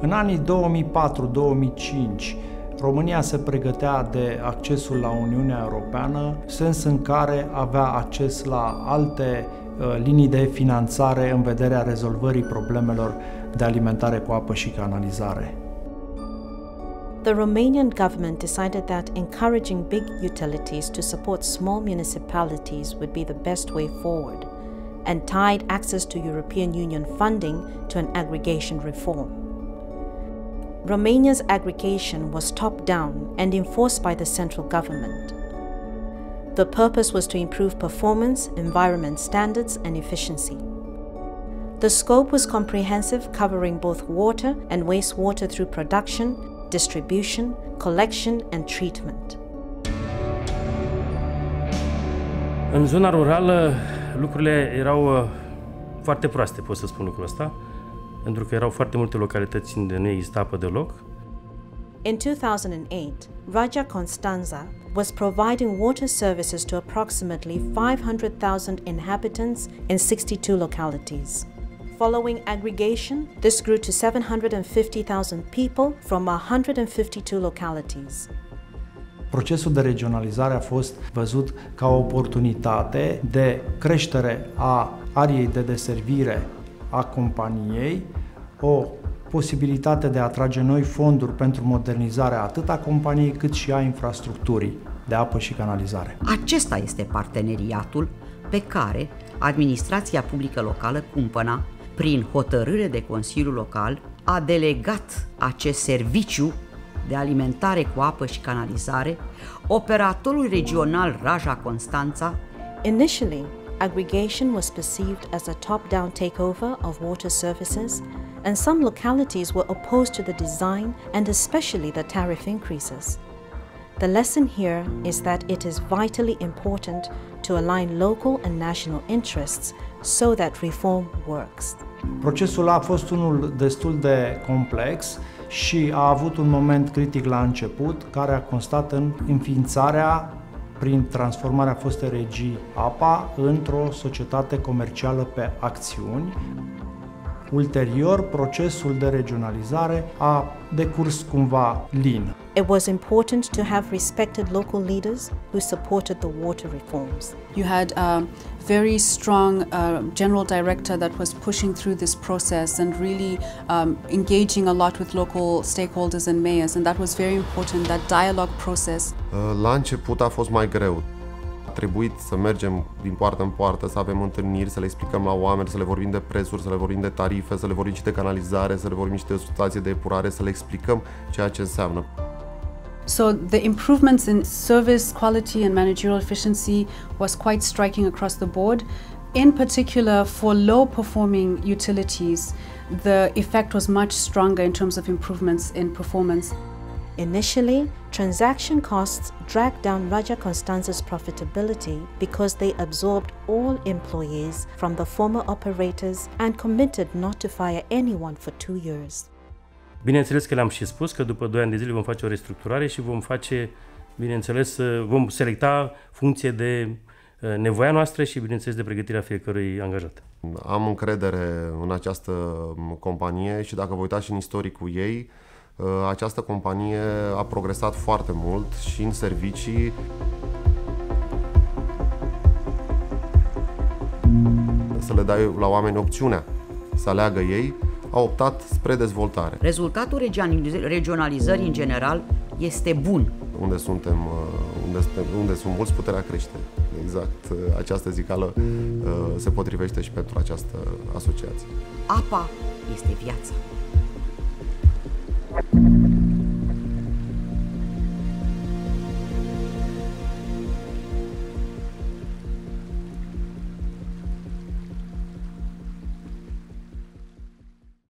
În anii 2004-2005, România se pregătea de accesul la Uniunea Europeană, sens în care avea acces la alte linii de finanțare în vederea rezolvării problemelor de alimentare cu apă și canalizare. The Romanian government decided that encouraging big utilities to support small municipalities would be the best way forward, and tied access to European Union funding to an aggregation reform. Romania's aggregation was top-down and enforced by the central government. The purpose was to improve performance, environment standards, and efficiency. The scope was comprehensive, covering both water and wastewater through production, distribution, collection, and treatment. În zona rurală, lucrurile erau foarte proaste, pot să spun lucrul ăsta, pentru că erau foarte multe localități unde nu exista apă deloc. In 2008, Raja Constanta was providing water services to approximately 500,000 inhabitants in 62 localities. Following aggregation, this grew to 750,000 people from 152 localities. Procesul de regionalizare a fost văzut ca o oportunitate de creștere a ariei de deservire a companiei, o posibilitate de a atrage noi fonduri pentru modernizarea atât a companiei cât și a infrastructurii de apă și canalizare. Acesta este parteneriatul pe care administrația publică locală, cumpăna, prin hotărâre de Consiliul Local, a delegat acest serviciu de alimentare cu apă și canalizare operatorului regional Raja Constanta. Initially, aggregation was perceived as a top-down takeover of water services, and some localities were opposed to the design and especially the tariff increases. The lesson here is that it is vitally important to align local and national interests so that reform works. Procesul a fost unul destul de complex și a avut un moment critic la început, care a constat în înființarea, prin transformarea fostei regii APA, într-o societate comercială pe acțiuni. Ulterior, procesul de regionalizare a decurs cumva lin. It was important to have respected local leaders who supported the water reforms. You had a very strong general director that was pushing through this process and really engaging a lot with local stakeholders and mayors, and that was very important, that dialogue process. La început a fost mai greu. A trebuit să mergem din poartă în poartă, să avem întâlniri, să le explicăm la oameni, să le vorbim de prețuri, să le vorbim de tarife, să le vorbim și de canalizare, să le vorbim și de stație de epurare, să le explicăm ceea ce înseamnă. So the improvements in service quality and managerial efficiency was quite striking across the board. In particular, for low-performing utilities, the effect was much stronger in terms of improvements in performance. Initially, transaction costs dragged down Raja Constanta's profitability because they absorbed all employees from the former operators and committed not to fire anyone for 2 years. Bineînțeles că le-am și spus că după 2 ani de zile vom face o restructurare și vom face, bineînțeles, vom selecta funcție de nevoia noastră și, bineînțeles, de pregătirea fiecărui angajat. Am încredere în această companie și dacă vă uitați și în istoricul ei, această companie a progresat foarte mult și în servicii. Să le dai la oameni opțiunea să aleagă ei, au optat spre dezvoltare. Rezultatul regionalizării în general este bun. Unde sunt mulți, puterea crește. Exact această zicală se potrivește și pentru această asociație. Apa este viața.